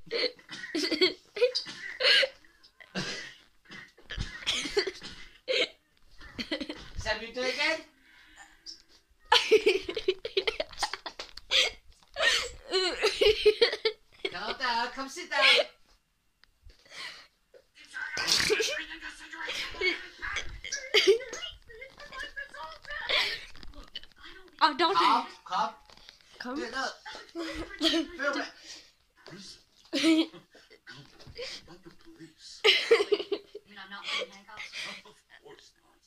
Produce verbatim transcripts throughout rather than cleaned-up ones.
Sam, you do it again? Calm down, come sit down. Oh, don't Calm, calm. Come. Do it, look. Film it. Not the police. You mean I'm not wearing handcuffs? Of course not.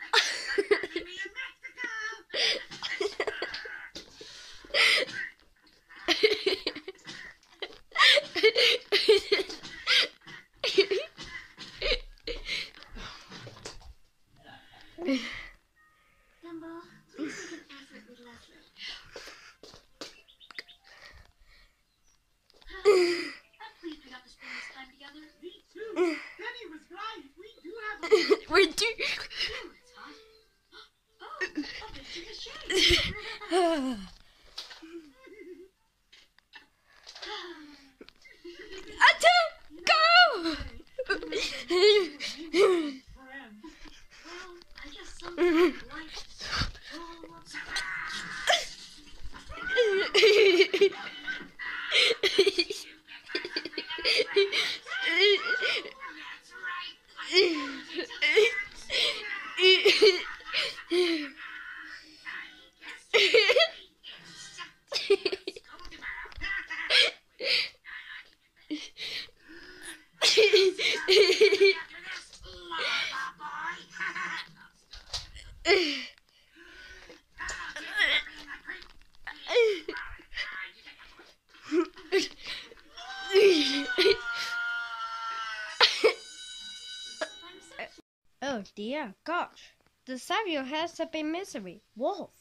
Gumball, please make an effort with Leslie. I'm pleased we got to spend this time together. Me too. Penny was right. We do have a... We do. Ooh, it's hot. Oh, a picture of shade. Atta, go! friend. Well, I guess some people like Oh dear, gosh, the Savio has a big misery. Wolf.